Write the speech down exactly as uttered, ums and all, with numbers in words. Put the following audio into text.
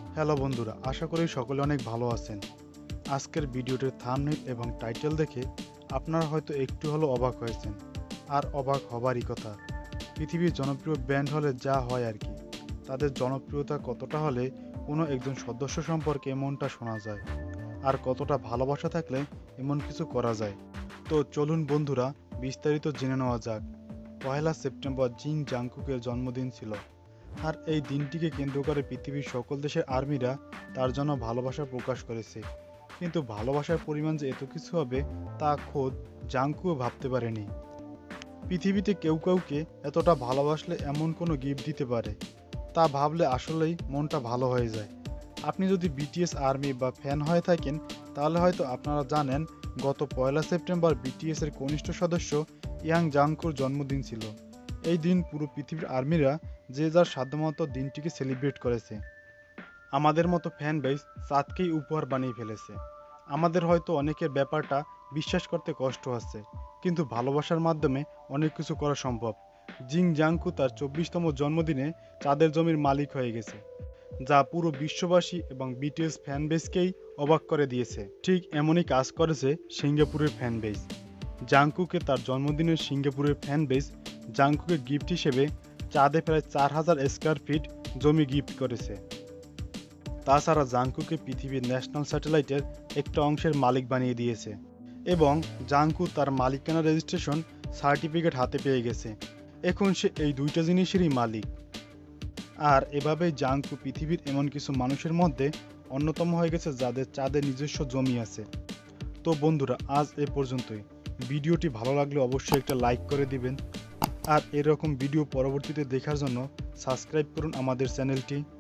Hello বন্ধুরা, আশা করি সকলে অনেক ভালো আছেন। আজকের ভিডিওটির থাম্বনেল এবং টাইটেল দেখে আপনারা হয়তো একটু হলেও অবাক হয়েছেন। আর অবাক হবারই কথা। পৃথিবীর জনপ্রিয় ব্যান্ড হলে যা হয় আর কি, তাদের জনপ্রিয়তা কতটা হলে কোনো একজন সদস্য সম্পর্কে এমনটা শোনা যায়, আর কতটা ভালোবাসা থাকলে এমন কিছু করা যায়। তো চলুন বন্ধুরা, বিস্তারিত জেনে নেওয়া যাক। পহেলা সেপ্টেম্বর জিং জাংকুকের জন্মদিন ছিল। আর এই দিনটিকে কেন্দ্র করে পৃথিবীর সকল দেশের আর্মিরা তার জন্য ভালোবাসা প্রকাশ করেছে। কিন্তু ভালোবাসার পরিমাণ যে এত কিছু হবে তা খোদ জাংকুও ভাবতে পারেনি। পৃথিবীতে কেউ কাউকে এতটা ভালোবাসলে এমন কোনো গিফট দিতে পারে, তা ভাবলে আসলেই মনটা ভালো হয়ে যায়। আপনি যদি বিটিএস আর্মি বা ফ্যান হয়ে থাকেন, তাহলে হয়তো আপনারা জানেন গত পয়লা সেপ্টেম্বর বিটিএস এর কনিষ্ঠ সদস্য ইয়াং জাংকুর জন্মদিন ছিল। এই দিন পুরো পৃথিবীর আর্মিরা যে যার সাধ্যমতো দিনটিকে সেলিব্রেট করেছে। আমাদের মতো ফ্যান বেস চাঁদকেই উপহার বানিয়ে ফেলেছে। আমাদের হয়তো অনেকের ব্যাপারটা বিশ্বাস করতে কষ্ট হচ্ছে, কিন্তু ভালোবাসার মাধ্যমে অনেক কিছু করা সম্ভব। জিং জাংকু তার চব্বিশতম জন্মদিনে চাঁদের জমির মালিক হয়ে গেছে, যা পুরো বিশ্ববাসী এবং বিটিএস ফ্যান বেসকেই অবাক করে দিয়েছে। ঠিক এমনই কাজ করেছে সিঙ্গাপুরের ফ্যান বেস। জাংকুকে তার জন্মদিনের সিঙ্গাপুরের ফ্যান বেস জাংকুকে গিফট হিসেবে চাঁদে প্রায় চার হাজার স্কোয়ার ফিট জমি গিফট করেছে। তাছাড়া জাংকুকে পৃথিবীর ন্যাশনাল স্যাটেলাইটের একটা অংশের মালিক বানিয়ে দিয়েছে এবং জাংকু তার মালিকানা রেজিস্ট্রেশন সার্টিফিকেট হাতে পেয়ে গেছে। এখন সে এই দুইটা জিনিসেরই মালিক। আর এভাবেই জাংকু পৃথিবীর এমন কিছু মানুষের মধ্যে অন্যতম হয়ে গেছে যাদের চাঁদে নিজস্ব জমি আছে। তো বন্ধুরা, আজ এ পর্যন্তই। ভিডিওটি ভালো লাগলে অবশ্যই একটা লাইক করে দিবেন। আর এরকম ভিডিও পরবর্তীতে দেখার জন্য সাবস্ক্রাইব করুন আমাদের চ্যানেলটি।